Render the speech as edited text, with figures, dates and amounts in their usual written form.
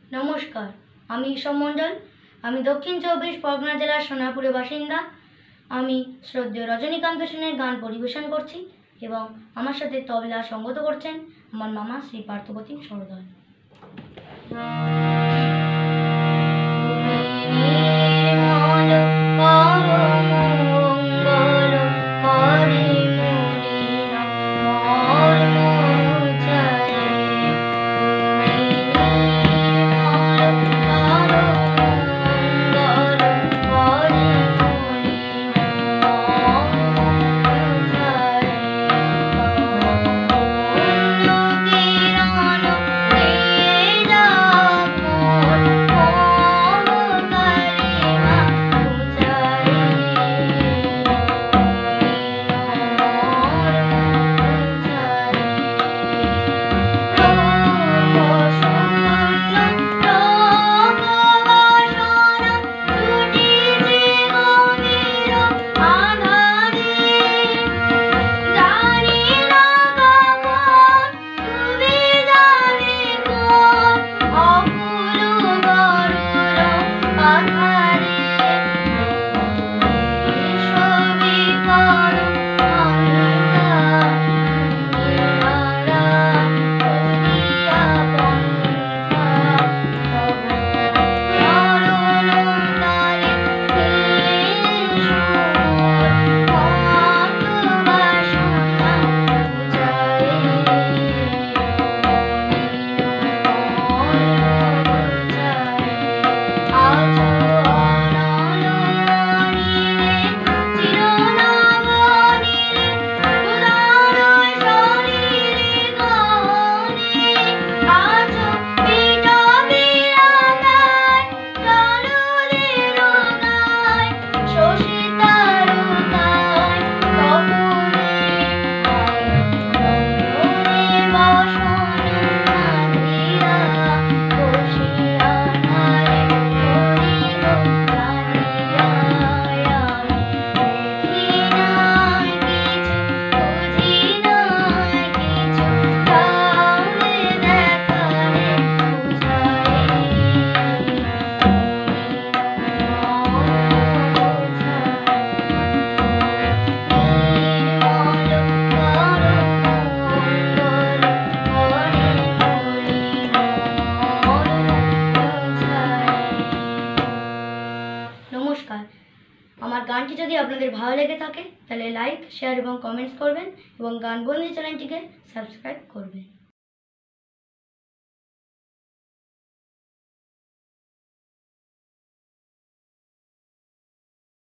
নমস্কার, আমি ঈশব মণ্ডল। আমি দক্ষিণ 24 পরগনা জেলার সোনারপুরের বাসিন্দা। আমি শ্রদ্ধেয় রজনীকান্ত সেনের গান পরিবেশন করছি এবং আমার সাথে তবলা সঙ্গত করছেন আমার মামা শ্রী পার্থপ্রতিম সরদার। নমস্কার, আমার গানটি যদি আপনাদের ভালো লেগে থাকে তাহলে লাইক, শেয়ার এবং কমেন্টস করবেন এবং গান বন্ধু চ্যানেলটিকে সাবস্ক্রাইব করবেন।